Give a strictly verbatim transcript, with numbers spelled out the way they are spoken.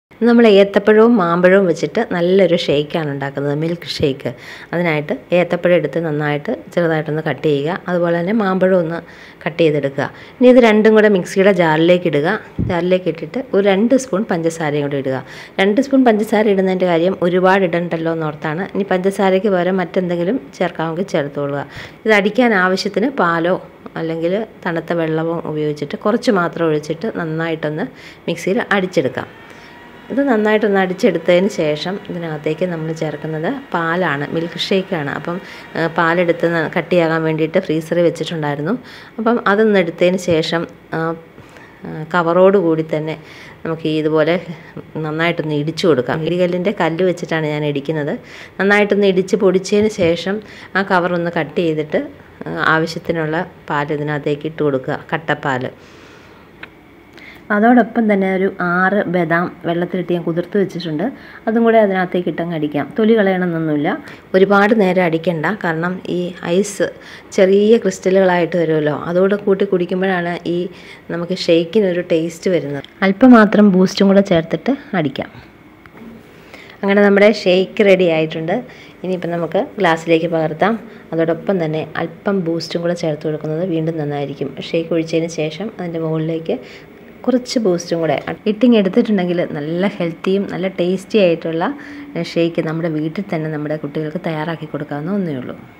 നമ്മൾ ഏത്തപ്പഴവും മാമ്പഴവും വെച്ചിട്ട് നല്ലൊരു ഷേക്കാണ് ഉണ്ടാക്കുന്നത്, മിൽക്ക് ഷേക്ക്. അതിനായിട്ട് ഏത്തപ്പഴം എടുത്ത് നന്നായിട്ട് ചെറുതായിട്ടൊന്ന് കട്ട് ചെയ്യുക, അതുപോലെ തന്നെ മാമ്പഴം ഒന്ന് കട്ട് ചെയ്തെടുക്കുക. ഇനി ഇത് രണ്ടും കൂടെ മിക്സിയുടെ ജാറിലേക്ക് ഇടുക. ജാറിലേക്ക് ഇട്ടിട്ട് ഒരു രണ്ട് സ്പൂൺ പഞ്ചസാരയും കൂടെ ഇടുക. രണ്ട് സ്പൂൺ പഞ്ചസാര ഇടുന്നതിൻ്റെ കാര്യം ഒരുപാട് ഇടണ്ടല്ലോ എന്നോർത്താണ്. ഇനി പഞ്ചസാരയ്ക്ക് പകരം മറ്റെന്തെങ്കിലും ചേർക്കാമെങ്കിൽ ചേർത്തോളുക. ഇത് അടിക്കാൻ ആവശ്യത്തിന് പാലോ അല്ലെങ്കിൽ തണുത്ത വെള്ളമോ ഉപയോഗിച്ചിട്ട് കുറച്ച് മാത്രം ഒഴിച്ചിട്ട് നന്നായിട്ടൊന്ന് മിക്സിയിൽ അടിച്ചെടുക്കാം. ഇത് നന്നായിട്ടൊന്ന് അടിച്ചെടുത്തതിന് ശേഷം ഇതിനകത്തേക്ക് നമ്മൾ ചേർക്കുന്നത് പാലാണ്, മിൽക്ക് ഷേക്കാണ്. അപ്പം പാലെടുത്ത് കട്ടിയാകാൻ വേണ്ടിയിട്ട് ഫ്രീസറിൽ വെച്ചിട്ടുണ്ടായിരുന്നു. അപ്പം അതൊന്ന് എടുത്തതിന് ശേഷം കവറോട് കൂടി തന്നെ നമുക്ക് ഇതുപോലെ നന്നായിട്ടൊന്ന് ഇടിച്ചു കൊടുക്കാം. ഇടികല്ലിൻ്റെ കല്ല് വെച്ചിട്ടാണ് ഞാൻ ഇടിക്കുന്നത്. നന്നായിട്ടൊന്ന് ഇടിച്ച് പൊടിച്ചതിന് ശേഷം ആ കവറൊന്ന് കട്ട് ചെയ്തിട്ട് ആവശ്യത്തിനുള്ള പാൽ ഇതിനകത്തേക്ക് ഇട്ട് കൊടുക്കുക, കട്ടപ്പാൽ. അതോടൊപ്പം തന്നെ ഒരു ആറ് ബദാം വെള്ളത്തിലിട്ട് ഞാൻ കുതിർത്ത് വെച്ചിട്ടുണ്ട്. അതും കൂടെ അതിനകത്തേക്ക് ഇട്ടങ്ങ് അടിക്കാം. തൊലി കളയണമെന്നൊന്നുമില്ല. ഒരുപാട് നേരം അടിക്കണ്ട, കാരണം ഈ ഐസ് ചെറിയ ക്രിസ്റ്റലുകളായിട്ട് വരുമല്ലോ, അതോടെ കൂട്ടി കുടിക്കുമ്പോഴാണ് ഈ നമുക്ക് ഷേക്കിനൊരു ടേസ്റ്റ് വരുന്നത്. അല്പം മാത്രം ബൂസ്റ്റും കൂടെ ചേർത്തിട്ട് അടിക്കാം. അങ്ങനെ നമ്മുടെ ഷേക്ക് റെഡി ആയിട്ടുണ്ട്. ഇനിയിപ്പം നമുക്ക് ഗ്ലാസ്സിലേക്ക് പകർത്താം. അതോടൊപ്പം തന്നെ അല്പം ബൂസ്റ്റും കൂടെ ചേർത്ത് കൊടുക്കുന്നത് വീണ്ടും നന്നായിരിക്കും. ഷേക്ക് ഒഴിച്ചതിന് ശേഷം അതിൻ്റെ മുകളിലേക്ക് കുറച്ച് ബൂസ്റ്റും കൂടെ ഇട്ടിങ് എടുത്തിട്ടുണ്ടെങ്കിൽ നല്ല ഹെൽത്തിയും നല്ല ടേസ്റ്റി ആയിട്ടുള്ള ഷേക്ക് നമ്മുടെ വീട്ടിൽ തന്നെ നമ്മുടെ കുട്ടികൾക്ക് തയ്യാറാക്കി കൊടുക്കാവുന്ന ഒന്നേ ഉള്ളൂ.